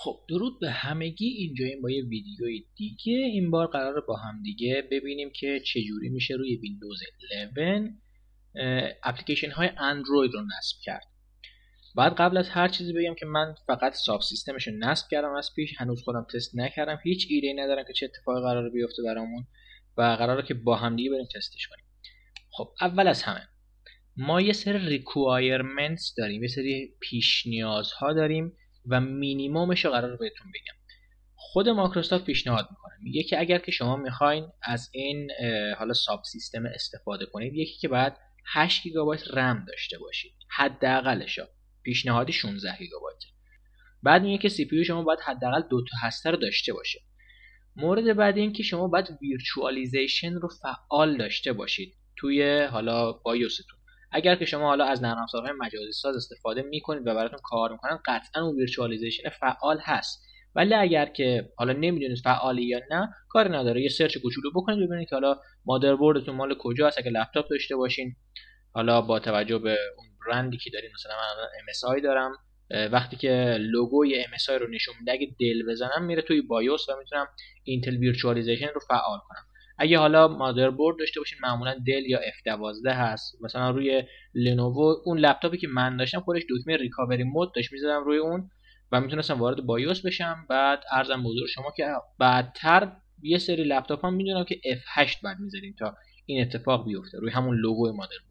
خب درود به همگی. اینجاییم با یه ویدیوی دیگه. این بار قراره با هم دیگه ببینیم که چجوری میشه روی ویندوز 11 اپلیکیشن های اندروید رو نصب کرد. بعد قبل از هر چیزی بگم که من فقط ساب سیستمش رو نصب کردم از پیش، هنوز خودم تست نکردم، هیچ ایده‌ای ندارم که چه اتفاقی قراره بیفته برامون و قراره که با هم دیگه بریم تستش کنیم. خب اول از همه ما یه سری ریکوایرمنتس داریم، یه سری پیش نیازها داریم و مینیممش رو قراره بهتون بگم. خود مایکروسافت پیشنهاد میکنه، میگه که اگر که شما میخواین از این حالا ساب سیستم استفاده کنید، یکی که بعد 8 گیگابایت رم داشته باشید، حداقلش پیشنهادی 16 گیگابایت. بعد میگه که سی پی یو شما باید حداقل 2 تا هسته رو داشته باشه. مورد بعدی این که شما باید ویرچوالیزیشن رو فعال داشته باشید توی حالا بایوستون. اگر که شما حالا از نرم افزارهای مجازی ساز استفاده میکنید و براتون کار میکنن، قطعا اون ویرچوالیزیشن فعال هست. ولی اگر که حالا نمیدونید فعالی یا نه، کاری نداره، یه سرچ کوچولو بکنید ببینید که حالا مادربردتون مال کجا هست. اگه لپتاپ داشته باشین، حالا با توجه به اون برندی که دارین، مثلا من MSI دارم، وقتی که لوگوی MSI رو نشون میده، اگه دل بزنم میره توی بایوس و میتونم اینتل ویرچوالیزیشن رو فعال کنم. اگه حالا مادربرد داشته باشین، معمولا دل یا F12 هست. مثلا روی لنوو اون لپتاپی که من داشتم خودش دکمه ریکاوری مود داشت، میزدم روی اون و میتونستم وارد بایوس بشم. بعد ارزم بزرگ شما که بعدتر یه سری لپتاپ هم میدونم که F8 بعد میذاریم تا این اتفاق بیفته روی همون لوگوی مادربرد.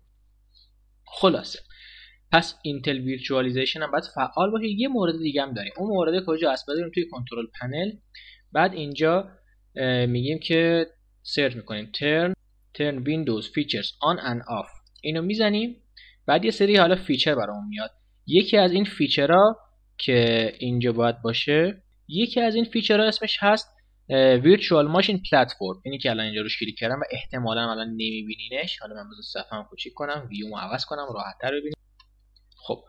خلاصه پس اینتل ویرچوالیزیشن هم باید فعال باشه. یه مورد دیگه هم داریم. اون مورد کجا هست؟ بریم توی کنترل پنل. بعد اینجا میگیم که سرچ میکنیم turn windows features on and off، اینو میزنیم. بعد یه سری حالا فیچر برامون میاد. یکی از این فیچرها که اینجا باید باشه، یکی از این فیچرها اسمش هست virtual machine platform. اینی که الان اینجا روش کلیک کردم و احتمالاً الان نمیبینینش. حالا من بذار صفحه‌مو کوچیک کنم، ویومو عوض کنم، راحت‌تر ببینید. خب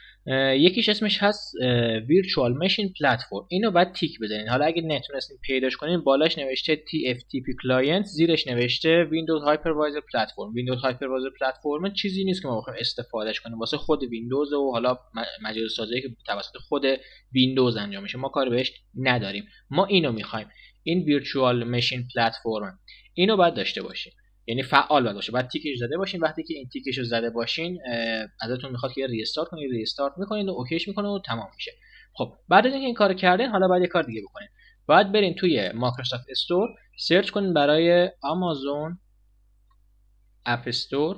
یکیش اسمش هست Virtual Machine Platform. اینو بعد تیک بزنید. حالا اگه نتونستین پیداش کنین، بالاش نوشته TFTP Client، زیرش نوشته Windows Hypervisor Platform. Windows Hypervisor Platform چیزی نیست که ما بخوایم استفادهش کنیم، واسه خود ویندوز و حالا مجازی سازی که توسط خود ویندوز انجام میشه، ما کاری بهش نداریم. ما اینو میخوایم، این Virtual Machine Platform اینو باید داشته باشیم، یعنی فعال باشه. بعد تیکش زده باشین. وقتی که این تیکش رو زده باشین، ازتون میخواد که ریستارت کنید، ریستارت میکنید و اوکیش میکنه و تمام میشه. خب بعد از اینکه این کارو کردین، حالا باید یه کار دیگه بکنید. باید برین توی مایکروسافت استور، سرچ کنین برای آمازون اپ استور.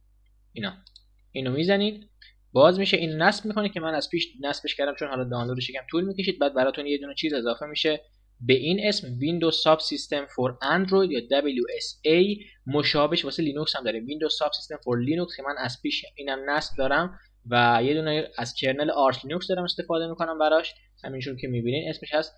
اینو میزنید، باز میشه. این نصب میکنه که من از پیش نصبش کردم، چون حالا دانلودش یکم طول میکشید. بعد براتون یه دونه چیز اضافه میشه به این اسم Windows Subsystem for Android یا WSA. مشابهش واسه لینوکس هم داریم، Windows Subsystem for Linux، که من از پیش اینم نصب دارم و یه دونه از کرنل آرچ لینوکس دارم استفاده میکنم براش، همینجور که میبینین اسمش هست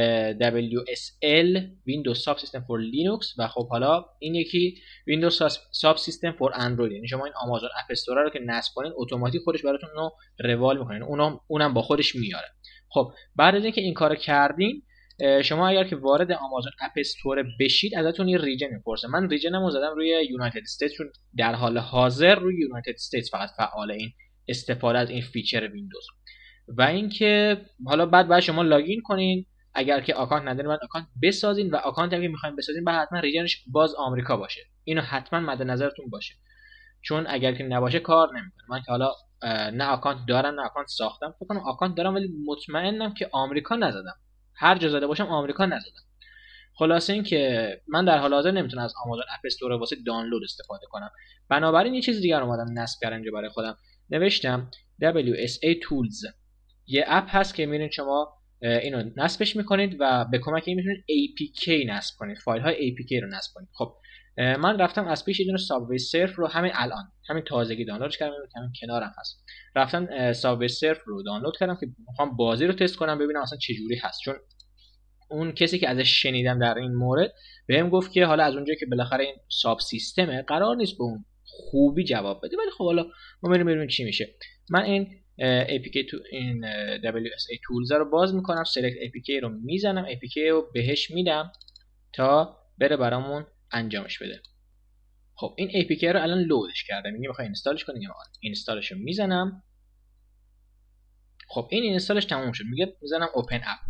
WSL Windows Subsystem for Linux. و خب حالا این یکی Windows Subsystem for Android، یعنی شما این آمازون اپ استور رو که نصب کنین، اتوماتیک خودش براتون اونو روال میکنه، اونم با خودش میاره. خب بعد از اینکه این کارو کردین، شما اگر که وارد آمازون اپ استور بشید، ازتون یه ریجن میپرسه. من ریجنمو زدم روی یونایتد استیتس، چون در حال حاضر روی یونایتد استیتس فقط فعال این استفاده از این فیچر ویندوز. و اینکه حالا بعد شما لاگین کنین. اگر که آکانت ندارین، بعد آکانت بسازین، و آکانت اگه میخواین بسازین، بعد حتما ریجنش باز آمریکا باشه. اینو حتما مد نظرتون باشه، چون اگر که نباشه کار نمیکنه. من که حالا نه آکانت دارم نه آکانت ساختم، فکر کنم آکانت دارم ولی مطمئنم که آمریکا نزدم. هر جا زده باشم آمریکا نزدم. خلاصه این که من در حال حاضر نمیتونم از آمازون اپ استور واسه دانلود استفاده کنم. بنابراین یه چیز دیگه رو اومدم نصب کردم اینجا برای خودم. نوشتم WSA Tools. یه اپ هست که میرین شما اینو نصبش میکنید و به کمک این میتونید APK نصب کنید، فایل های APK رو نصب کنید. خب من رفتم از پیش یه دونه سابوی سرف رو همین تازگی دانلودش کردم، همین کنارم هست. رفتم سابوی سرف رو دانلود کردم که میخوام بازی رو تست کنم، ببینم اصلا چه جوری هست. چون اون کسی که ازش شنیدم در این مورد بهم گفت که حالا از اونجایی که بالاخره این ساب سیستمه، قرار نیست به اون خوبی جواب بده، ولی خب حالا ما ببینیم چی میشه. من این APK تو این WSA Tools رو باز میکنم، Select APK رو میزنم، APK رو بهش میدم تا بره برامون انجامش بده. خب این APK رو الان لودش کردم، میگه میخوای اینستالش کنی، میگم اینستالش رو میزنم. خب این اینستالش تموم شد، میگه میزنم Open App.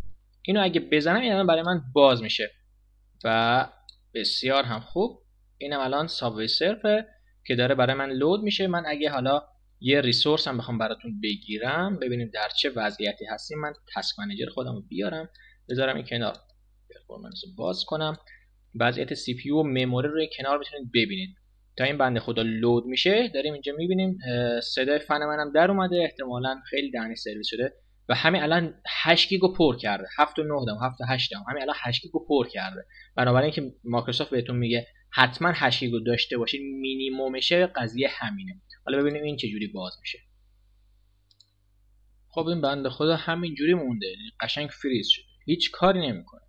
اینو اگه بزنم این الان برای من باز میشه و بسیار هم خوب. اینم الان سابوی سرفه که داره برای من لود میشه. من اگه حالا یه ریسورس هم بخوام براتون بگیرم، ببینیم در چه وضعیتی هستیم، من تاسک منیجر خودم رو بیارم بذارم این کنار، پرفورمنس رو باز کنم. وضعیت سی پی یو و مموری روی کنار میتونید ببینید. تا این بنده خدا لود میشه داریم اینجا میبینیم صدای فن منم در اومده، احتمالاً خیلی دهنی سرویس شده و همین الان 8 گیگو پر کرده. 7 و 9 دهم 7 و 8 دهم همین الان 8 گیگو پر کرده. بنابراین که مایکروسافت بهتون میگه حتما 8 گیگو داشته باشید، مینیممشه قضیه همینه. حالا ببینیم این چه جوری باز میشه. خب این بنده خدا همینجوری مونده، قشنگ فریز شده، هیچ کاری نمیکنه.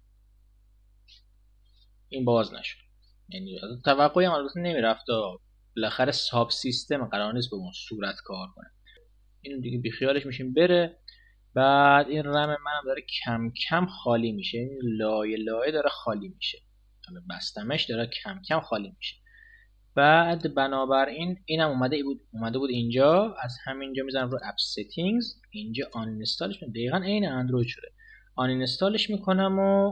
این باز نشد. یعنی توقعی هم البته نمیرفت، بالاخره ساب سیستم قرار نیست به اون صورت کار کنه. این دیگه بیخیالش میشیم بره. بعد این رم منم داره کم کم خالی میشه، این لایه لایه داره خالی میشه، بستمش داره کم کم خالی میشه. بعد بنابراین اینم اومده بود اینجا، از همینجا میزنم رو اپ سیتینگز، اینجا آن اینستالش میکنم، دقیقاً عین اندروید شده، آن اینستالش میکنم و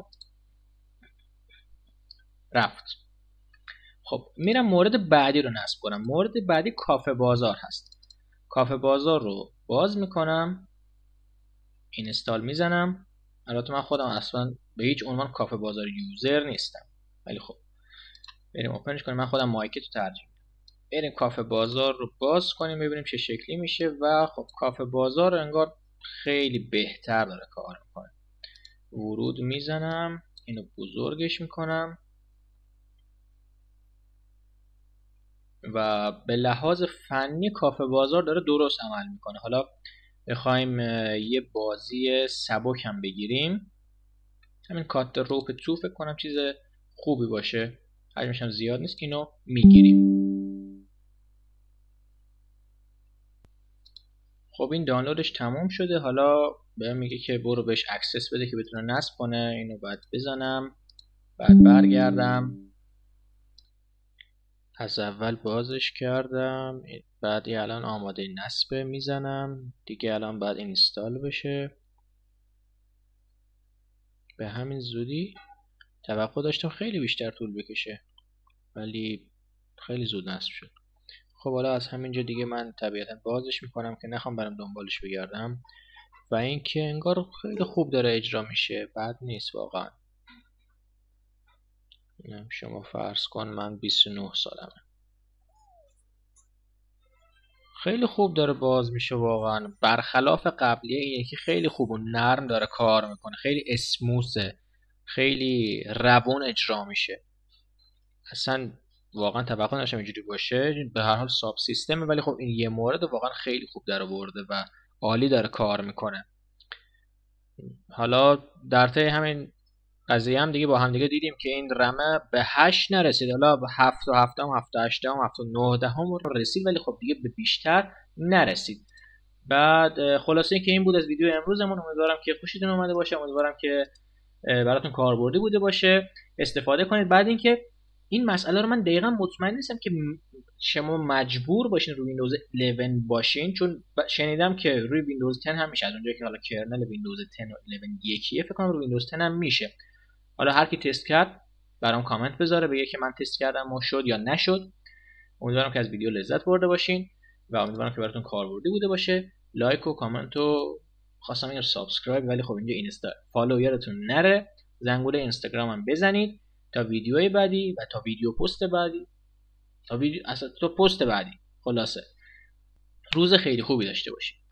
رفت. خب میرم مورد بعدی رو نصب کنم. مورد بعدی کافه بازار هست. کافه بازار رو باز میکنم، اینستال میزنم. البته من خودم اصلا به هیچ عنوان کافه بازار یوزر نیستم، ولی خب بریم اوپنش کنیم. من خودم مایکت رو ترجیح میدم. بریم کافه بازار رو باز کنیم ببینیم چه شکلی میشه و خب کافه بازار انگار خیلی بهتر داره کار میکنه. ورود میزنم، اینو بزرگش میکنم و به لحاظ فنی کافه بازار داره درست عمل میکنه. حالا بخوایم یه بازی سبک هم بگیریم، همین کات روپ تو فکر کنم چیز خوبی باشه، حجمش هم زیاد نیست، اینو میگیریم. خب این دانلودش تموم شده. حالا بهم میگه که برو بهش اکسس بده که بتونه نصب کنه. اینو باید بزنم، بعد برگردم، از اول بازش کردم، بعد الان آماده نصب میزنم دیگه. الان باید اینستال بشه. به همین زودی توقع داشتم خیلی بیشتر طول بکشه ولی خیلی زود نصب شد. خب حالا از همینجا دیگه من طبیعتا بازش میکنم که نخوام برم دنبالش بگردم و اینکه انگار خیلی خوب داره اجرا میشه، بد نیست واقعا. شما فرض کن من 29 سالمه، خیلی خوب داره باز میشه واقعا. برخلاف قبلیه اینه که خیلی خوب و نرم داره کار میکنه، خیلی اسموسه، خیلی روون اجرا میشه. اصلا واقعا توقع نداشتم اینجوری باشه. به هر حال ساب سیستمه ولی خب این یه مورد واقعا خیلی خوب در آورده و عالی داره کار میکنه. حالا در طی همین قضیه هم دیگه با هم دیگه دیدیم که این رمه به 8 نرسید، حالا به 7 و 7 هم 7 و 8 هم 7 و 9 دهم رسید ولی خب دیگه به بیشتر نرسید. بعد خلاصه اینکه این بود از ویدیو امروزمون. امیدوارم که خوشتون اومده باشه، امیدوارم که براتون کاربردی بوده باشه، استفاده کنید. بعد اینکه این مسئله رو من دقیقا مطمئن نیستم که شما مجبور باشین روی ویندوز 11 باشین، چون شنیدم که روی ویندوز 10 هم میشه، از اونجایی که حالا کرنل ویندوز 10 و 11 یکیه، فکر کنم روی ویندوز 10 هم میشه. حالا هر کی تست کرد برام کامنت بذاره بگه که من تست کردم و شد یا نشد. امیدوارم که از ویدیو لذت برده باشین و امیدوارم که براتون کاربردی بوده باشه. لایک و کامنت و خواستم این سابسکرایب، ولی خب اینجا اینستا فالو یادتون نره، زنگوله اینستاگرام هم بزنید تا ویدیوهای بعدی و تا ویدیو پست بعدی، تا ویدیو اصلا تا پست بعدی. خلاصه روز خیلی خوبی داشته باشید.